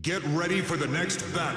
Get ready for the next battle.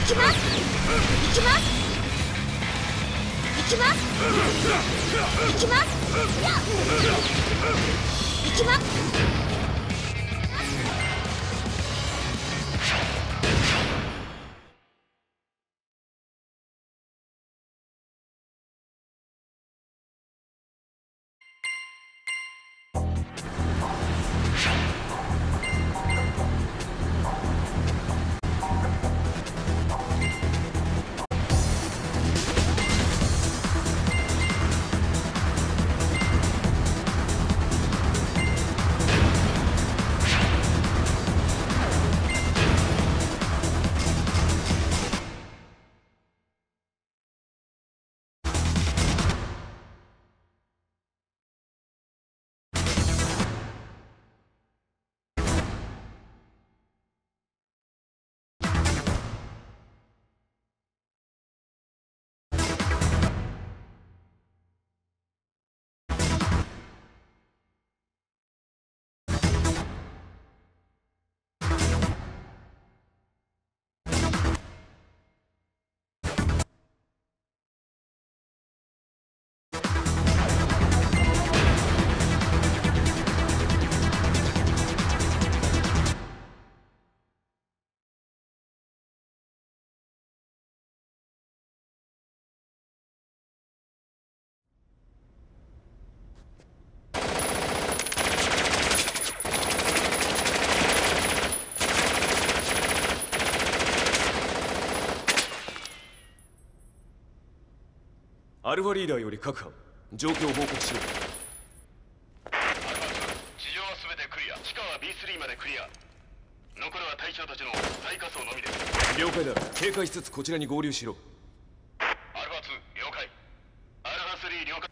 きます行きます行きます行きます行きます。 アルファリーダーより各班、状況を報告しろ。 アルファ2、地上は全てクリア、地下は B3 までクリア。残るは隊長たちの最下層のみです。 了解だ。警戒しつつこちらに合流しろ。 アルファ2、了解。アルファ3、了解。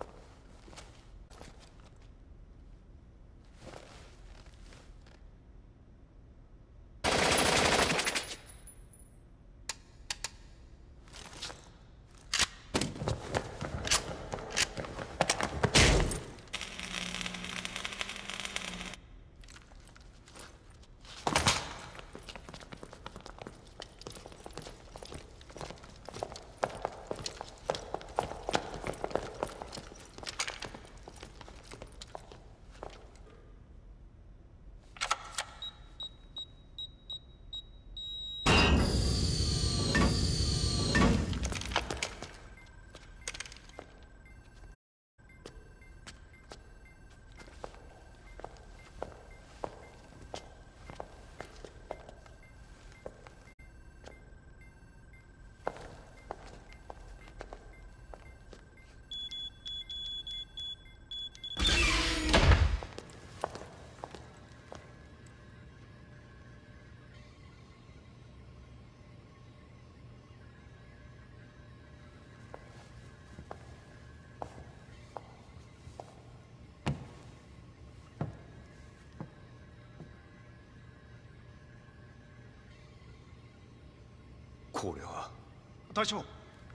これは隊長、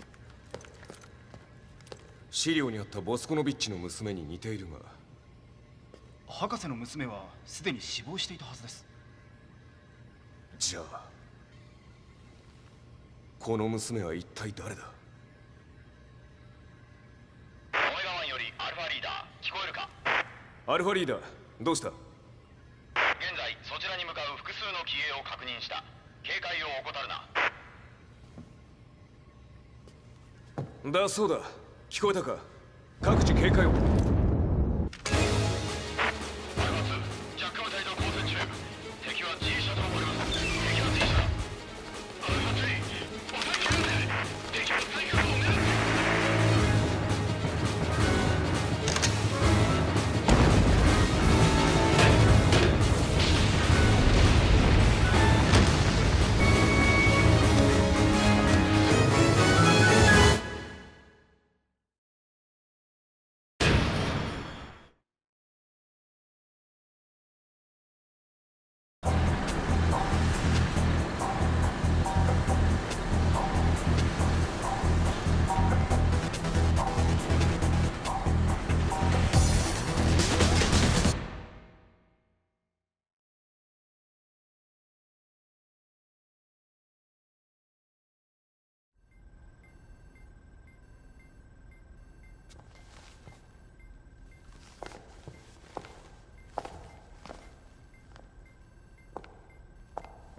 資料にあったボスコノビッチの娘に似ているが、 博士の娘はすでに死亡していたはずです。 じゃあこの娘は一体誰だ。 オメガ1よりアルファリーダー、聞こえるか？ アルファリーダー、どうした？ 現在そちらに向かう複数の機影を確認した。警戒を怠るな。 だそうだ。聞こえたか？各自警戒を。 アルファ2、ジャッカム隊と交戦中。敵は G 社と思われます。敵は G 社。アルファ3、抑えきれない。敵は対空を狙っている。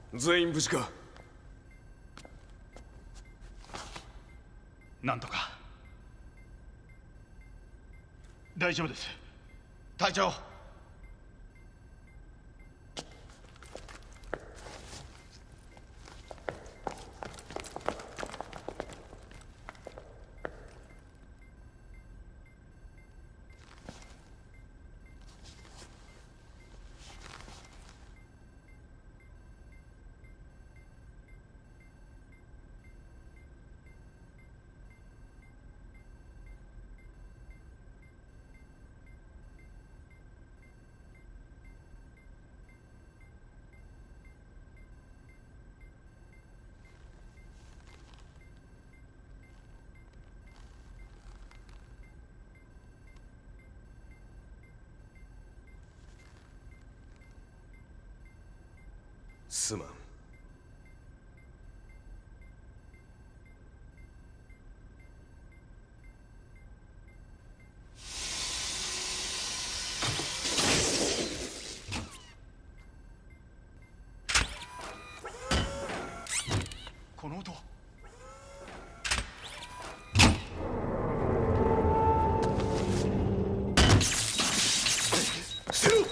全員無事か？ なんとか大丈夫です。 隊長。 すまん。 この音。 捨てろ！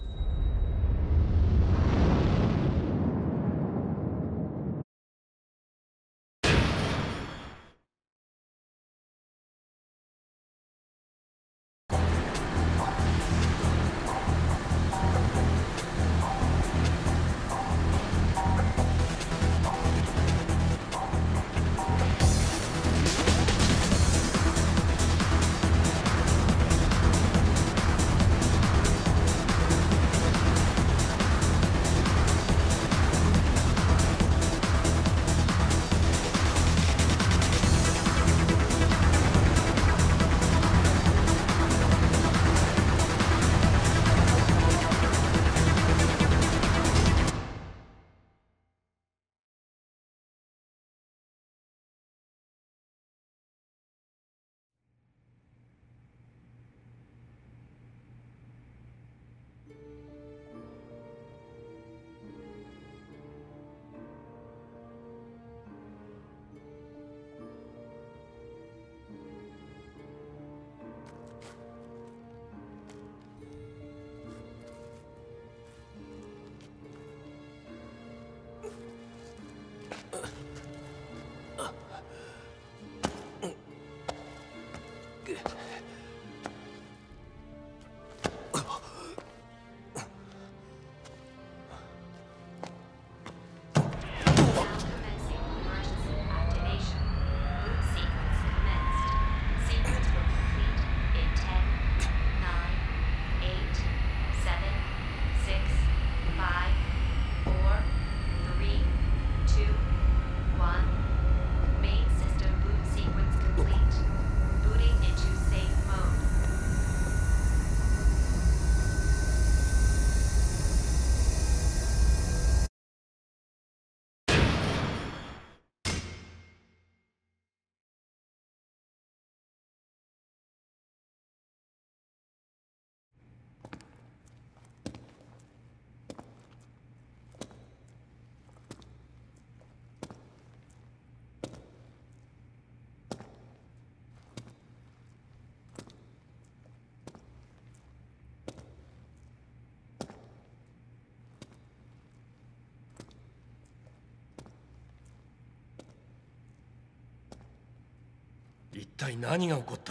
一体何が起こった？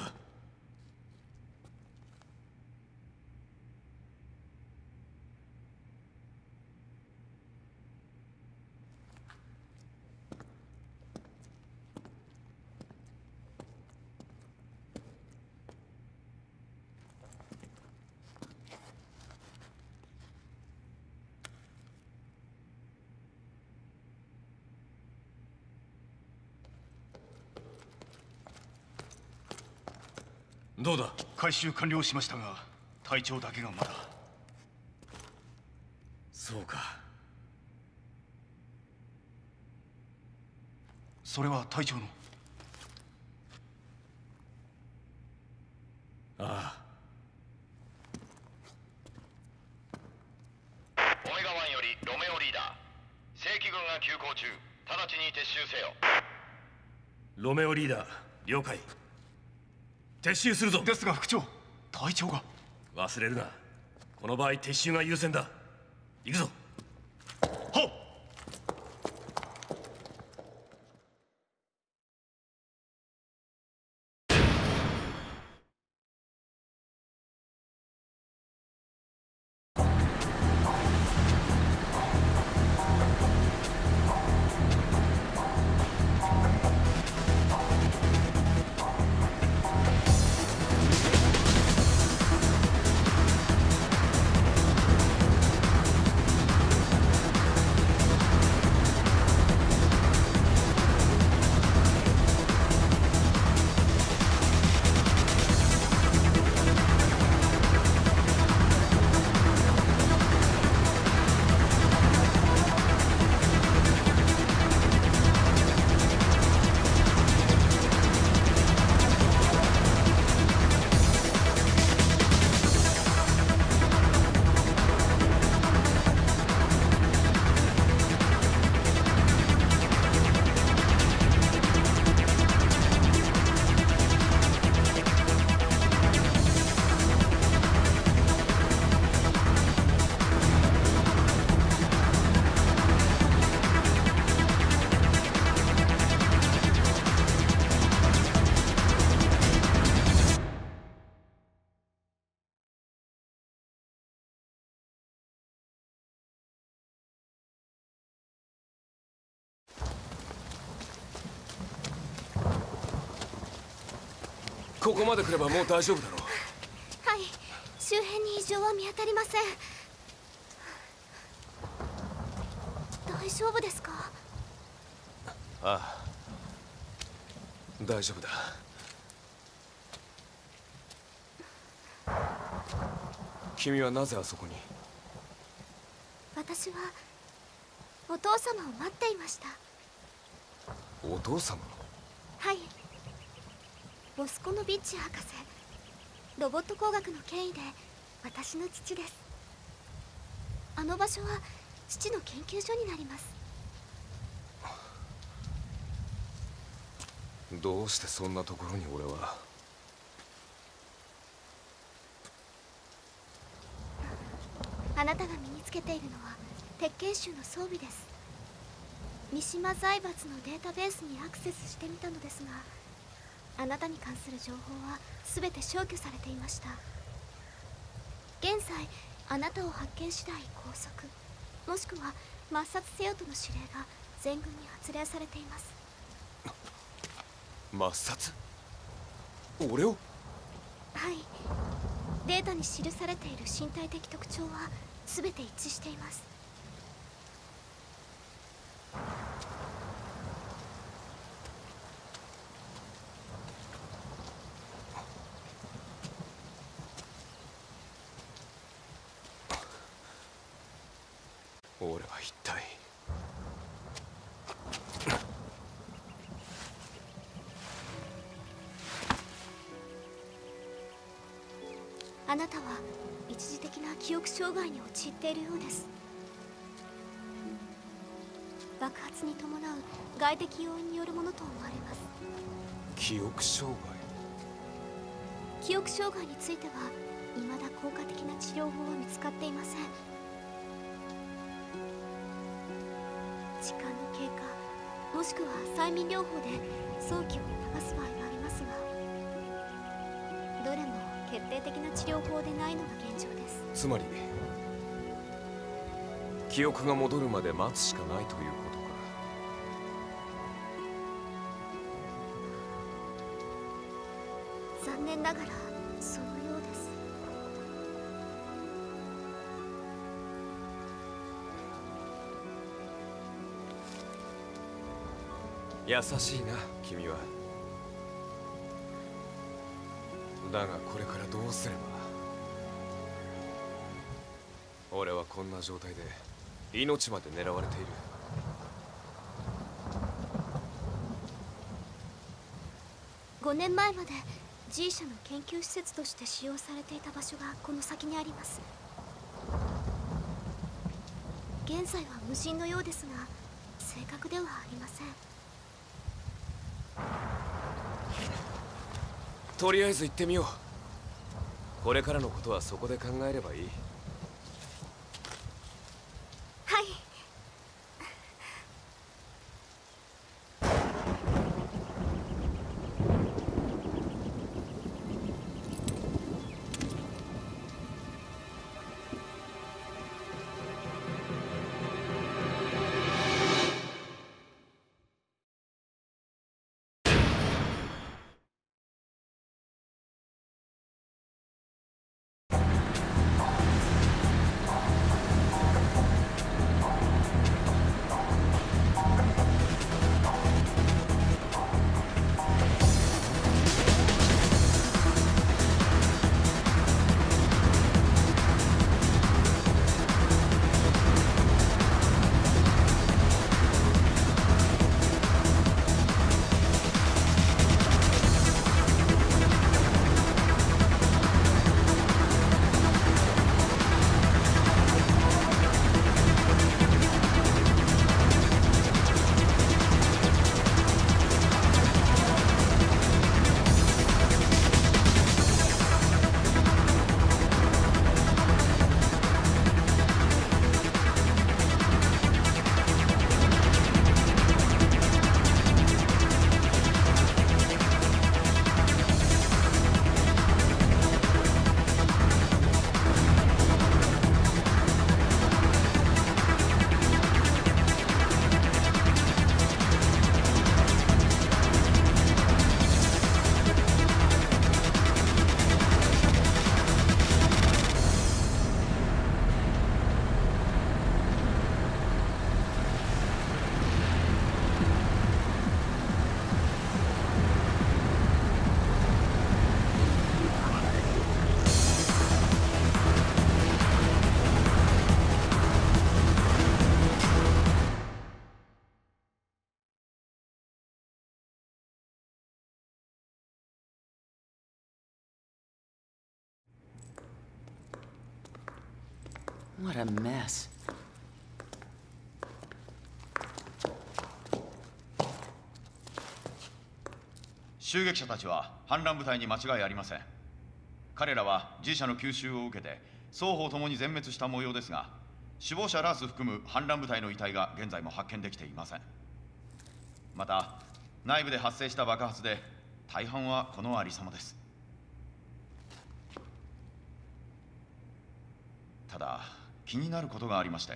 どうだ？ 回収完了しましたが、隊長だけがまだ。 そうか。 それは隊長の。 ああ。 オメガ1よりロメオリーダー、正が急行中。直ちに撤収せよ。 ロメオリーダー、了解。撤収するぞ。 ですが副長、隊長が。 忘れるな。この場合撤収が優先だ。行くぞ。はっ。 ここまで来ればもう大丈夫だろう。 はい、周辺に異常は見当たりません。大丈夫ですか？ ああ、大丈夫だ。君はなぜあそこに？ 私はお父様を待っていました。 お父様？ はい、ボスコノビッチ博士、ロボット工学の権威で私の父です。あの場所は父の研究所になります。 どうしてそんなところに俺は。 あなたが身につけているのは鉄拳衆の装備です。三島財閥のデータベースにアクセスしてみたのですが、あなたに関する情報は全て消去されていました。現在あなたを発見次第拘束、もしくは抹殺せよとの指令が全軍に発令されています。 抹殺？俺を？ はい、データに記されている身体的特徴は全て一致しています。 俺は一体。 あなたは一時的な記憶障害に陥っているようです。爆発に伴う外的要因によるものと思われます。 記憶障害？ 記憶障害については未だ効果的な治療法は見つかっていません。時間の経過、もしくは催眠療法で早期を促す場合がありますが、どれも決定的な治療法でないのが現状です。 つまり記憶が戻るまで待つしかないということか。 残念ながらそのようです。 優しいな君は。だがこれからどうすれば。俺はこんな状態で命まで狙われている。 5年前まで G 社の研究施設として使用されていた場所がこの先にあります。現在は無人のようですが、 正確ではありません。 とりあえず行ってみよう。これからのことはそこで考えればいい。 はい。 What a mess. 襲撃者たちは反乱部隊に間違いありません。彼らは G 社の急襲を受けて双方ともに全滅した模様ですが、首謀者ラース含む反乱部隊の遺体が現在も発見できていません。また内部で発生した爆発で大半はこのありさまです。ただ気になることがありまして、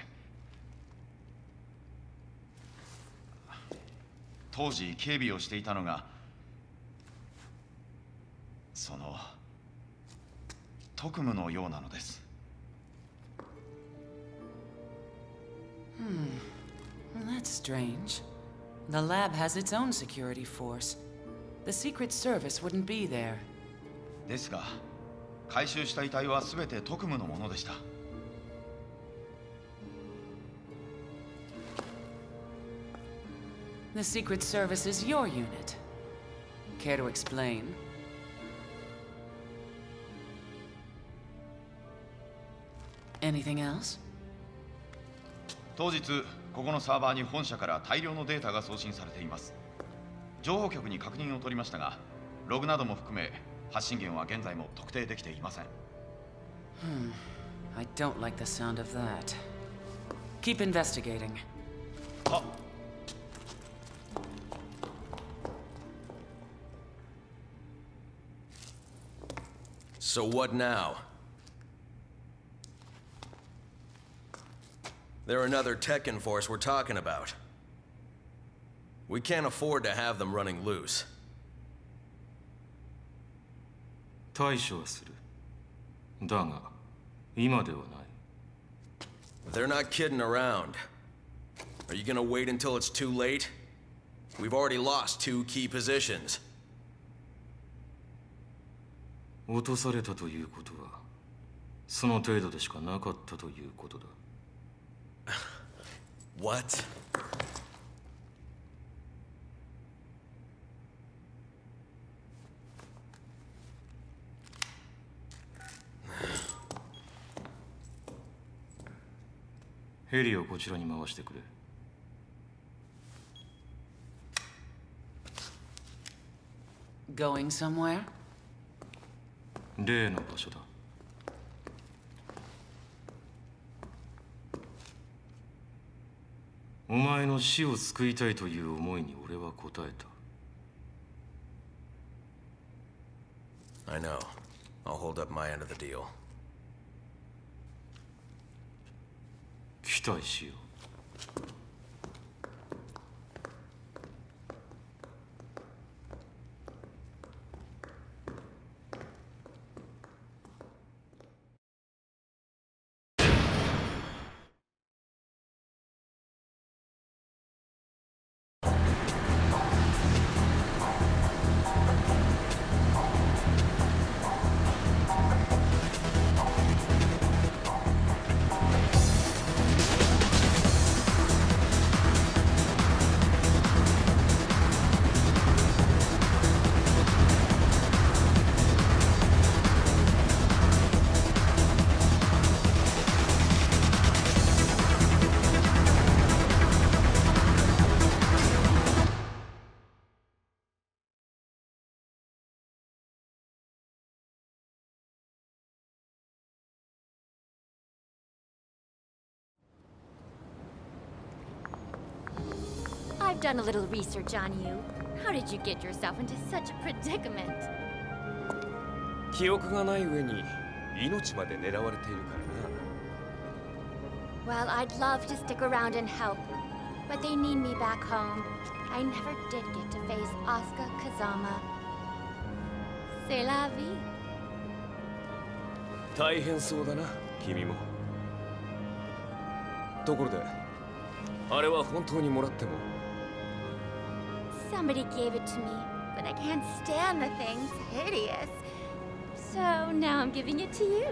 当時警備をしていたのがその特務のようなのです。 Well, that's strange. The lab has its own security force. The Secret Service wouldn't be there. ですが回収した遺体は全て特務のものでした。 The Secret Service is your unit. Care to explain? Anything else? 当日ここのサーバーに本社から大量のデータが送信されています。情報局に確認を取りましたが、ログなども含め発信源は現在も特定できていません。 I don't like the sound of that. Keep investigating. はっ。 So what now? They're another Tekken force we're talking about. We can't afford to have them running loose. 対処はする。だが、今ではない。 They're not kidding around. Are you gonna wait until it's too late? We've already lost 2 key positions. 落とされたということは、その程度でしかなかったということだ。 What? ヘリをこちらに回してくれ。 Going somewhere? 例の場所だ。お前の死を救いたいという思いに俺は応えた。 I know. I'll hold up my end of the deal. 期待しよう。 I've done a little research on you. How did you get yourself into such a predicament? 記憶がない上に命まで狙われているからな。 Well, I'd love to stick around and help, but they need me back home. I never did get to face Asuka Kazama. C'est la vie. 大変そうだな、君も。ところで、あれは本当にもらっても。 Somebody gave it to me, but I can't stand the thing. It's hideous. So now I'm giving it to you.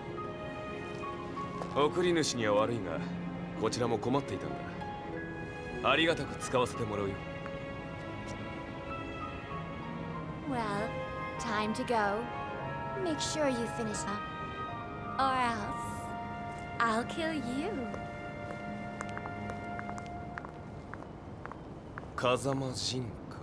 送り主には悪いが、こちらも困っていたんだ。ありがたく使わせてもらうよ。 Well, time to go. Make sure you finish up, or else I'll kill you. 風間陣か。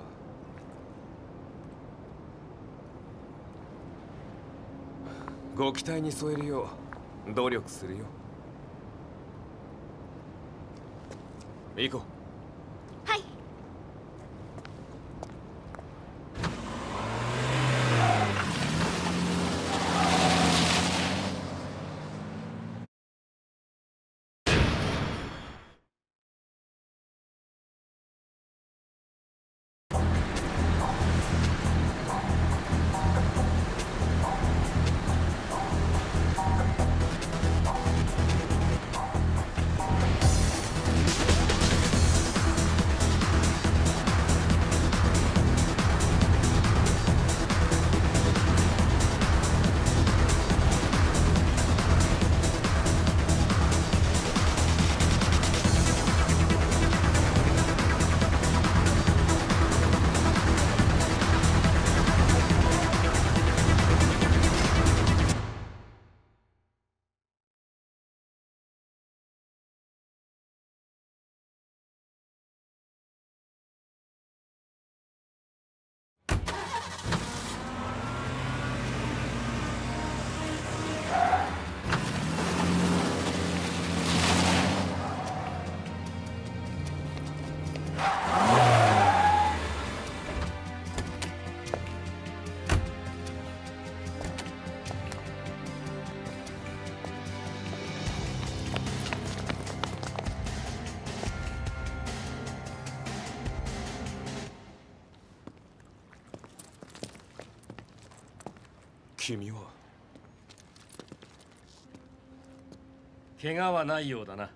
ご期待に添えるよう努力するよ。行こう。 はい。 君は怪我はないようだな。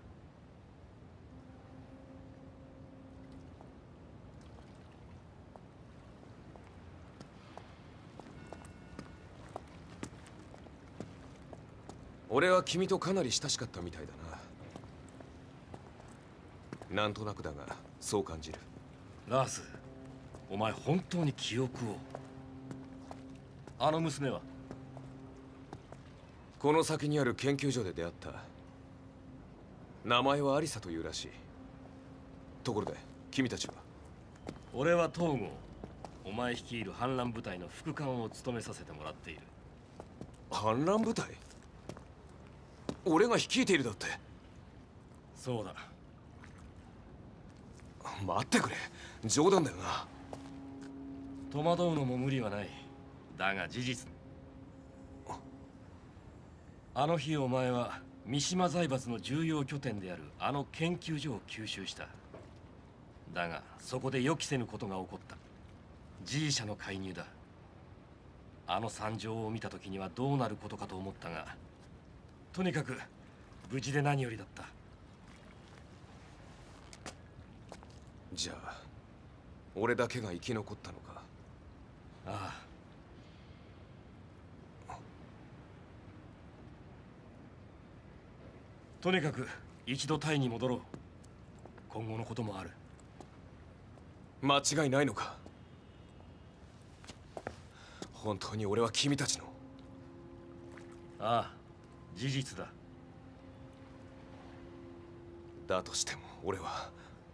俺は君とかなり親しかったみたいだな。なんとなくだがそう感じる。 ラース、お前本当に記憶を。あの娘はこの先にある研究所で出会った。名前はアリサというらしい。ところで君たちは？ 俺は東郷、 お前率いる反乱部隊の副官を務めさせてもらっている。 反乱部隊？俺が率いているだって。 そうだ。 待ってくれ、冗談だよな。 戸惑うのも無理はない。だが事実、あの日お前は三島財閥の重要拠点であるあの研究所を吸収した。だがそこで予期せぬことが起こった。G 社の介入だ。あの惨状を見た時にはどうなることかと思ったが、とにかく無事で何よりだった。 じゃあ俺だけが生き残ったのか。 ああ。とにかく一度タイに戻ろう。今後のこともある。 間違いないのか。本当に俺は君たちの。 ああ、事実だ。 だとしても俺は。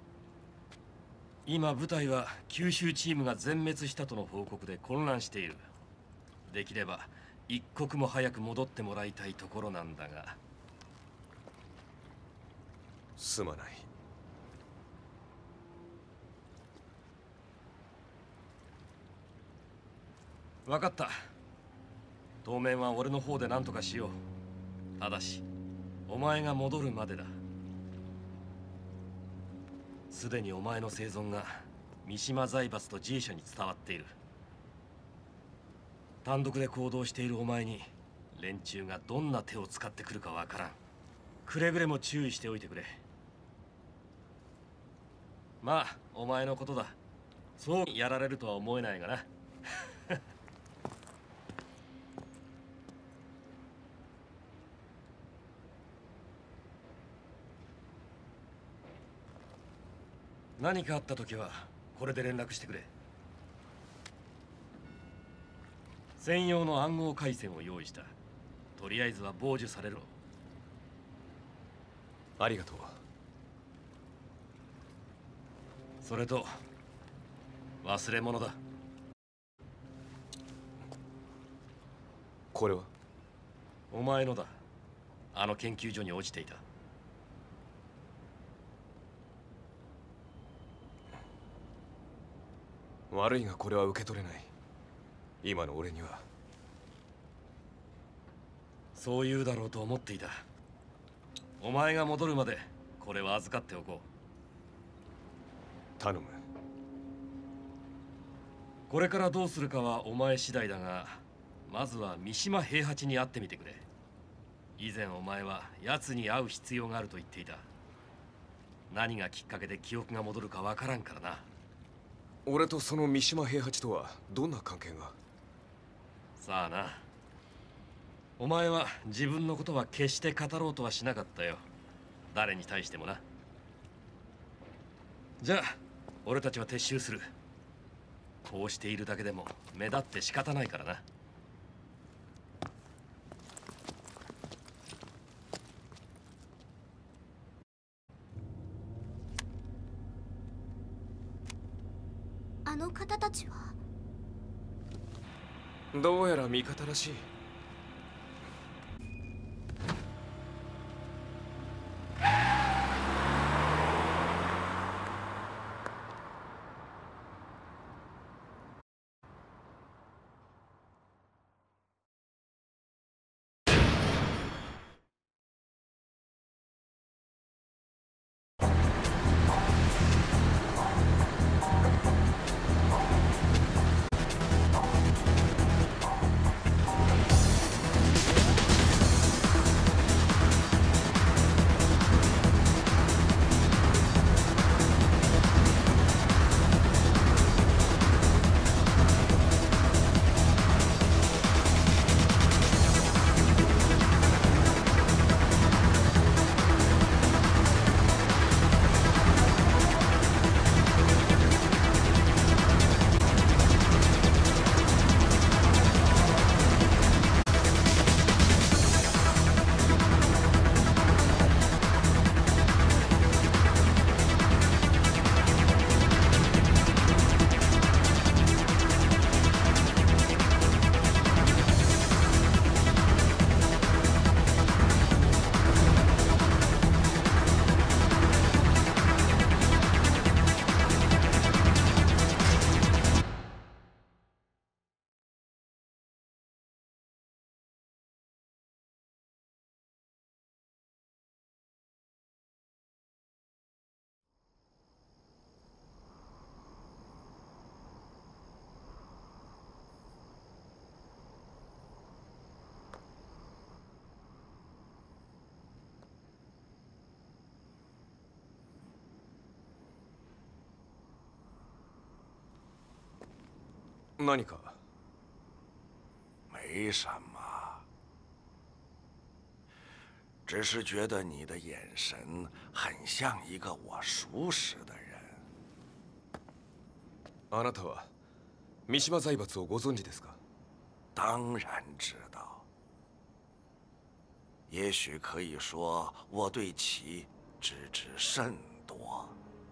今部隊は九州チームが全滅したとの報告で混乱している。できれば一刻も早く戻ってもらいたいところなんだが。 すまない。 分かった。当面は俺の方で何とかしよう。ただしお前が戻るまでだ。すでにお前の生存が三島財閥と G 社に伝わっている。単独で行動しているお前に連中がどんな手を使ってくるかわからん。くれぐれも注意しておいてくれ。まあお前のことだ。そうやられるとは思えないがな。何かあった時はこれで連絡してくれ。専用の暗号回線を用意した。とりあえずは傍受されろ。 ありがとう。 それと忘れ物だ。 これはお前のだ。あの研究所に落ちていた。 悪いがこれは受け取れない。今の俺には。 そう言うだろうと思っていた。お前が戻るまでこれは預かっておこう。 頼む。 これからどうするかはお前次第だが、まずは三島平八に会ってみてくれ。以前お前は奴に会う必要があると言っていた。何がきっかけで記憶が戻るかわからんからな。 俺とその三島平八とはどんな関係が？ さあな。お前は自分のことは決して語ろうとはしなかったよ。誰に対してもな。じゃあ俺たちは撤収する。こうしているだけでも目立って仕方ないからな。 あの方たちは？ どうやら味方らしい。 何か？ 没什么，只是觉得你的眼神很像一个我熟识的人。 あなたは三島財閥をご存知ですか？ 当然知道。也许可以说，我对其知之甚多。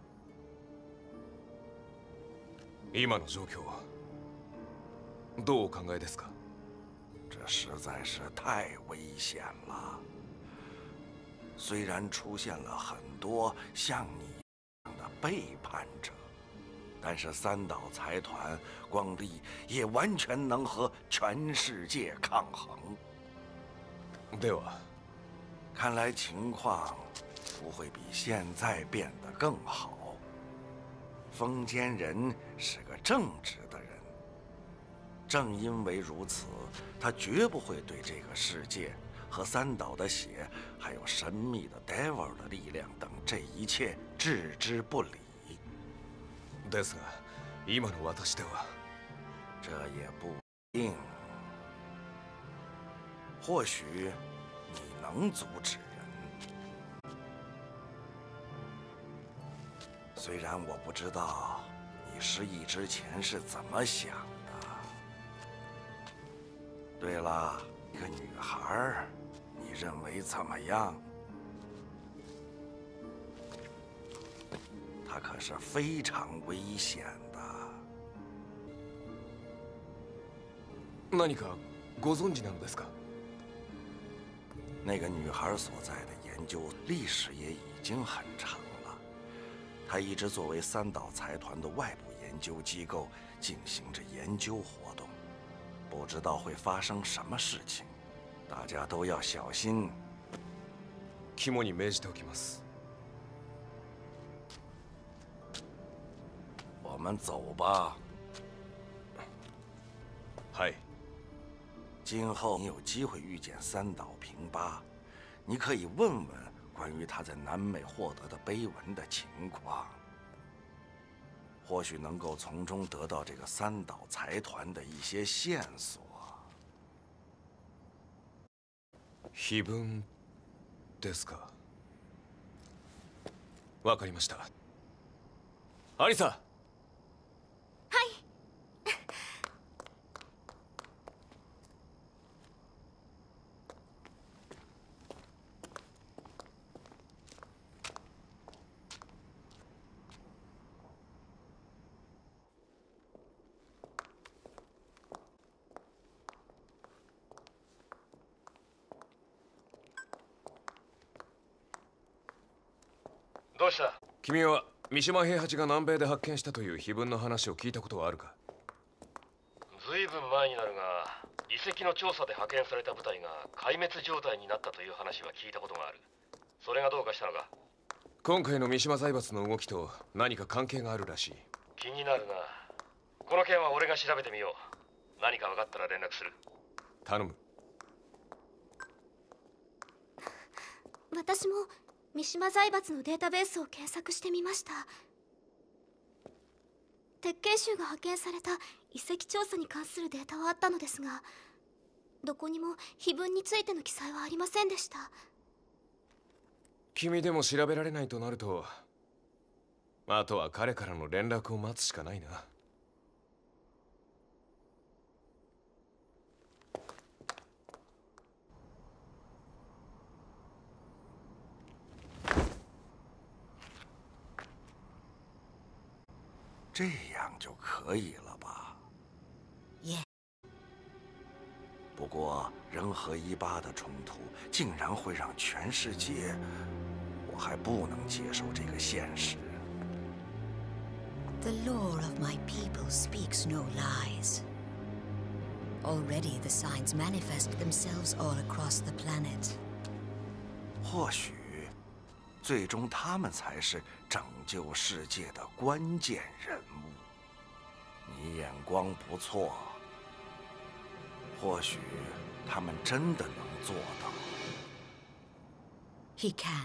今の状況どうお考えですか？ 这实在是太危险了。虽然出现了很多像你一样的背叛者，但是三岛财团光力也完全能和全世界抗衡。 では， 看来情况不会比现在变得更好。风间人是个正直的人，正因为如此，他绝不会对这个世界和三岛的血，还有神秘的 Devil 的力量等这一切置之不理。 ですが、今の私では， 这也不一定。或许你能阻止人。虽然我不知道你失忆之前是怎么想的。对了，一个女孩，你认为怎么样？她可是非常危险的。 何かご存知なのですか？ 那个女孩所在的研究历史也已经很长了。她一直作为三岛财团的外部研究机构进行着研究活动，不知道会发生什么事情，大家都要小心。 肝に銘じておきます。 我们走吧。 はい。 今后你有机会遇见三岛平八，你可以问问关于他在南美获得的碑文的情况，或许能够从中得到这个三岛财团的一些线索。 碑文ですか。わかりました。アリサ。 どうした？ 君は三島平八が南米で発見したという碑文の話を聞いたことはあるか？ ずいぶん前になるが、遺跡の調査で派遣された部隊が壊滅状態になったという話は聞いたことがある。それがどうかしたのか？ 今回の三島財閥の動きと何か関係があるらしい。 気になるな。この件は俺が調べてみよう。何か分かったら連絡する。 頼む。 私も三島財閥のデータベースを検索してみました。鉄拳衆が派遣された遺跡調査に関するデータはあったのですが、どこにも碑文についての記載はありませんでした。 君でも調べられないとなると、あとは彼からの連絡を待つしかないな。 这样就可以了吧？ 耶。 不过人和伊巴的冲突竟然会让全世界，我还不能接受这个现实。 The lore of my people speaks no lies. Already the signs manifest themselves all across the planet. 或许，最终他们才是拯救世界的关键人物。你眼光不错，或许他们真的能做到。 He can.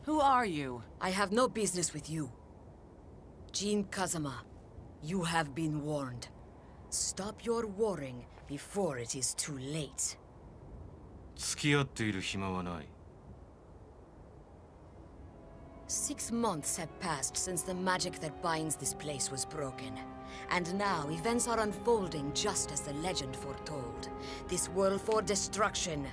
Who are you? I have no business with you. Jin Kazama, you have been warned. Stop your warring before it is too late. 付き合っている暇はない。 6 months have passed since the magic that binds this place was broken. And now events are unfolding just as the legend foretold. This world for destruction.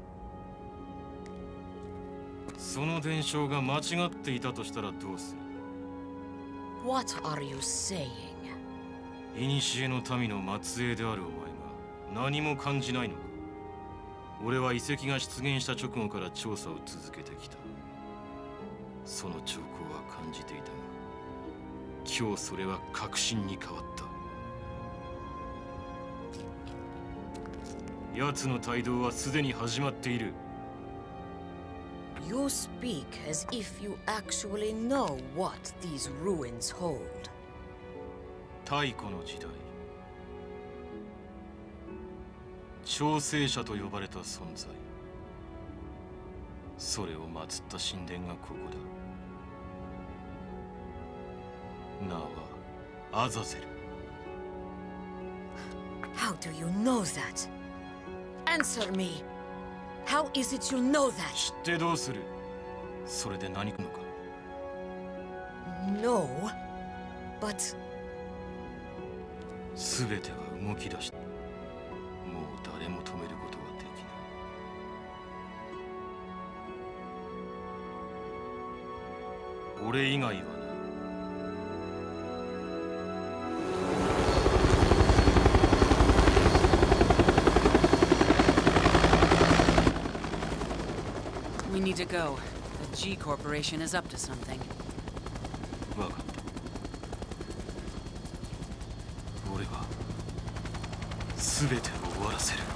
その伝承が間違っていたとしたらどうする？ What are you saying? 古の民の末裔であるお前が何も感じないのか？俺は遺跡が出現した直後から調査を続けてきた。その兆候は感じていたが、今日それは確信に変わった。奴の帯同はすでに始まっている。 You speak as if you actually know what these ruins hold. 太古の時代、調整者と呼ばれた存在。それを祀った神殿がここだ。名はアザゼル。 How do you know that? Answer me. How is it you know that? 知ってどうする？それで何かのか？ No, but 全ては動き出した。もう誰も止めることはできない。俺以外はな。 We need to go. The G Corporation is up to something. わかった。俺は全てを終わらせる。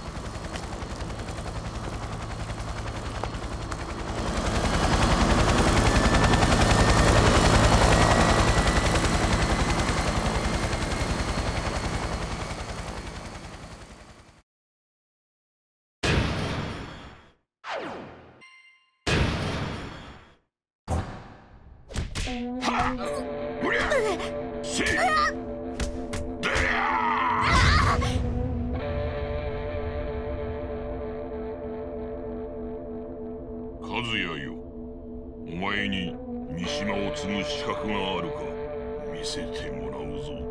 和也よ、お前に三島を継ぐ資格があるか見せてもらうぞ。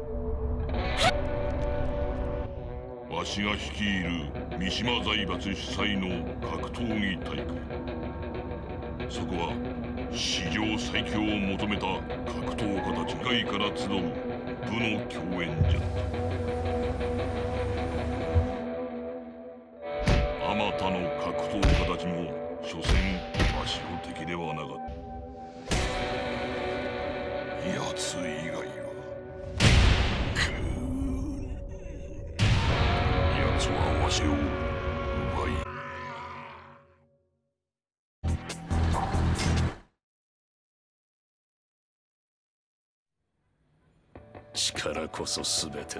わしが率いる三島財閥主催の格闘技大会。そこは史上最強を求めた格闘家たち外から集う部の共演じゃった。あまたの格闘家たちも所詮わしの敵ではなかった。奴以外は奴はわしを奪い力こそ全てだ。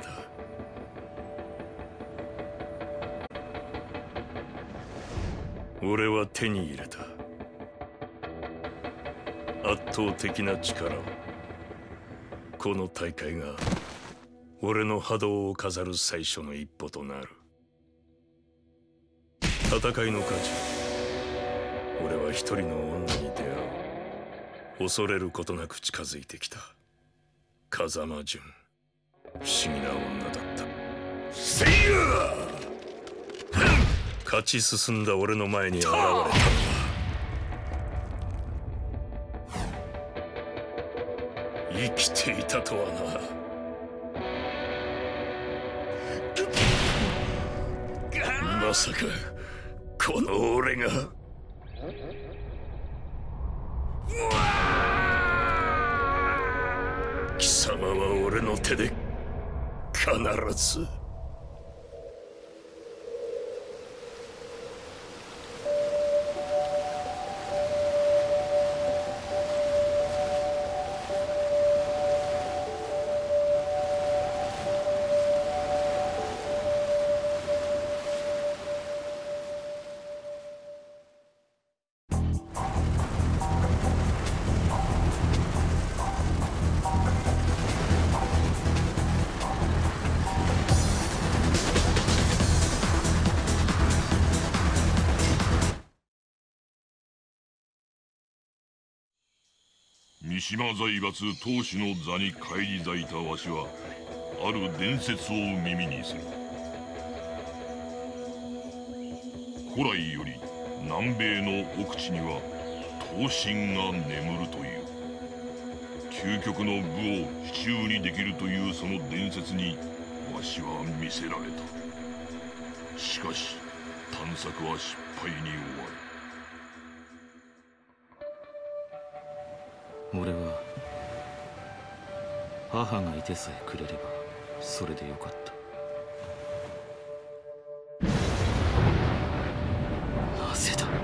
俺は手に入れた圧倒的な力を。この大会が俺の波動を飾る最初の一歩となる。戦いの価値、俺は一人の女に出会う。恐れることなく近づいてきた風間純。不思議な女だった。せいや！勝ち進んだ俺の前に現れたのは生きていたとはな。まさかこの俺が貴様は俺の手で必ず三島財閥当主の座に返り咲いたわしはある伝説を耳にする。古来より南米の奥地には刀身が眠るという。究極の武を手中にできるというその伝説にわしは見せられた。しかし探索は失敗に終わる。俺は母がいてさえくれればそれでよかった。なぜだ。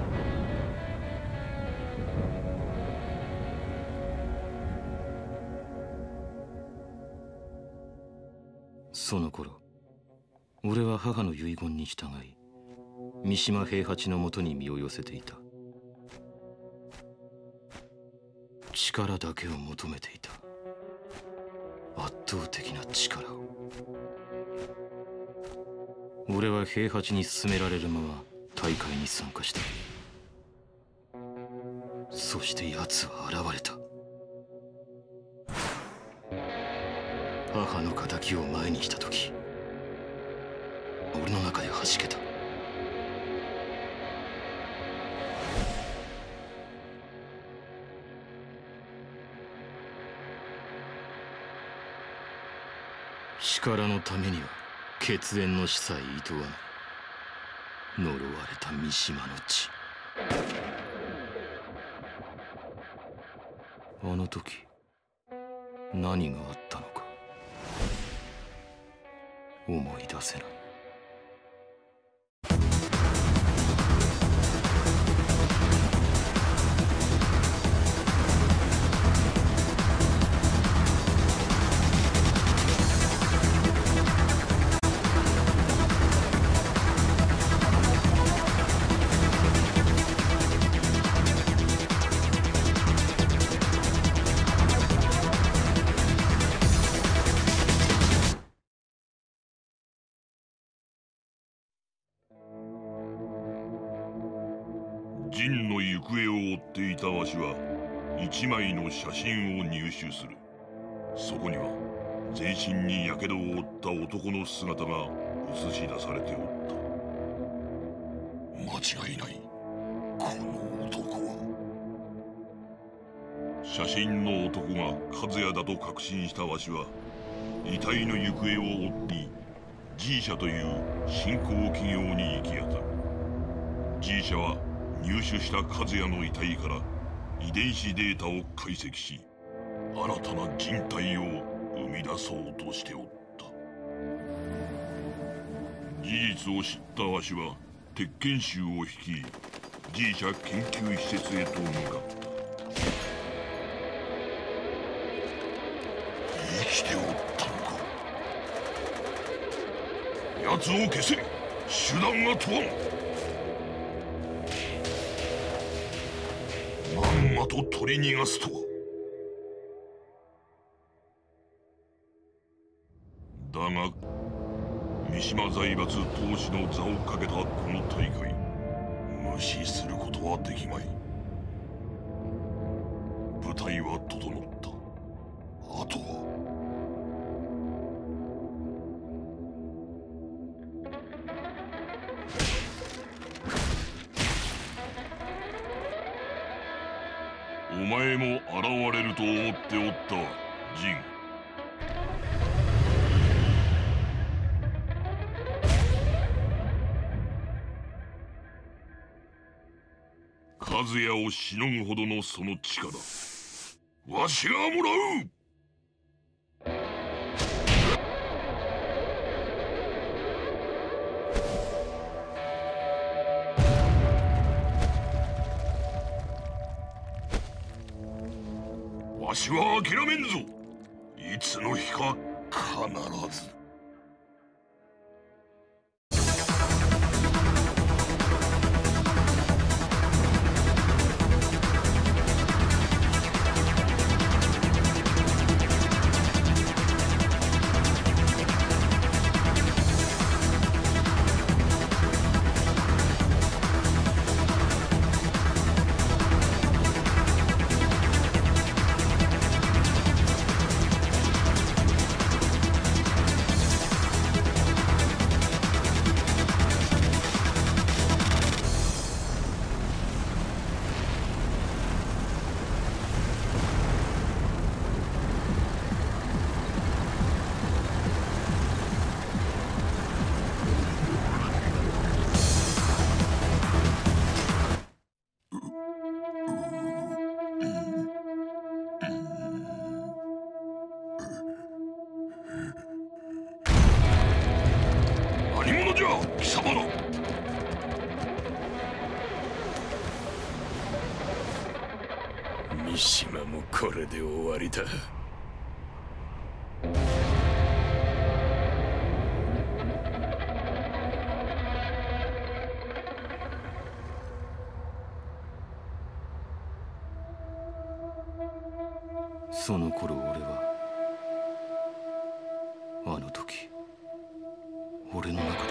その頃俺は母の遺言に従い三島平八のもとに身を寄せていた。力だけを求めていた。圧倒的な力を。俺は平八に勧められるまま大会に参加した。そして奴は現れた。母の敵を前にした時、俺の中で弾けた。力のためには血縁の死さえ厭わない。呪われた三島の血。あの時何があったのか思い出せない。 ジンの行方を追っていたわしは一枚の写真を入手する。そこには全身に火傷を負った男の姿が映し出されておった。間違いない、この男は。写真の男が和也だと確信したわしは遺体の行方を追って G 社という新興企業に行き当たる。 G 社は入手した和也の遺体から遺伝子データを解析し、新たな人体を生み出そうとしておった。事実を知ったわしは鉄拳衆を率い G 社研究施設へと向かった。生きておったのか。奴を消せ。手段が問わん。まんまと取り逃がすとは。だが三島財閥当主の座をかけたこの大会、無視することはできまい。舞台は整った。あとはお前も現れると思っておったわ、ジン。和也をしのぐほどのその力、わしがもらう。わしは諦めんぞ。いつの日か必ず。 島もこれで終わりだ。 その頃俺はあの時俺の中で何か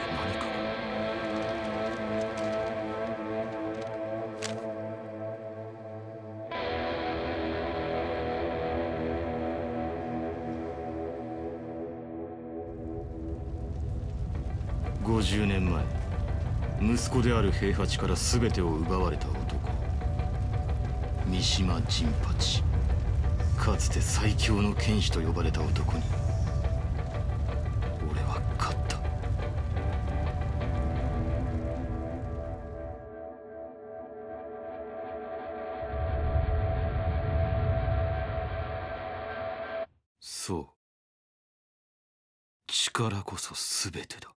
50年前息子である平八から全てを奪われた男三島陣八、かつて最強の剣士と呼ばれた男に俺は勝った。そう、力こそ全てだ。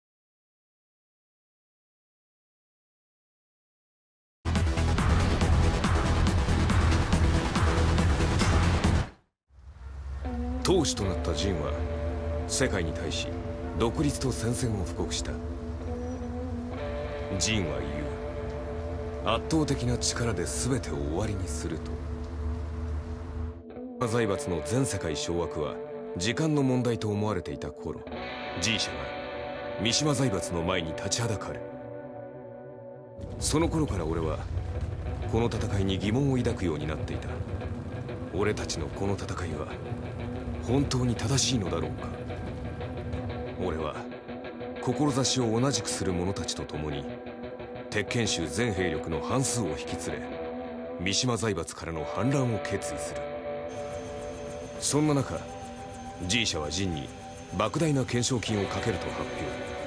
当主となったジンは世界に対し独立と宣戦を布告した。ジンは言う。圧倒的な力で全てを終わりにすると。財閥の全世界掌握は時間の問題と思われていた頃、G社が三島財閥の前に立ちはだかる。その頃から俺はこの戦いに疑問を抱くようになっていた。俺たちのこの戦いは本当に正しいのだろうか。俺は志を同じくする者たちと共に鉄拳衆全兵力の半数を引き連れ三島財閥からの反乱を決意する。そんな中 G 社はジンに莫大な懸賞金をかけると発表。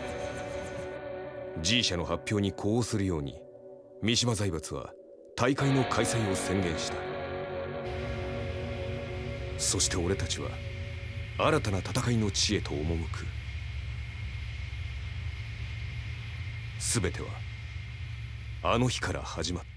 G 社の発表に呼応するように三島財閥は大会の開催を宣言した。そして俺たちは新たな戦いの地へと赴く。全てはあの日から始まった。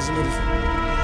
始めるぞ。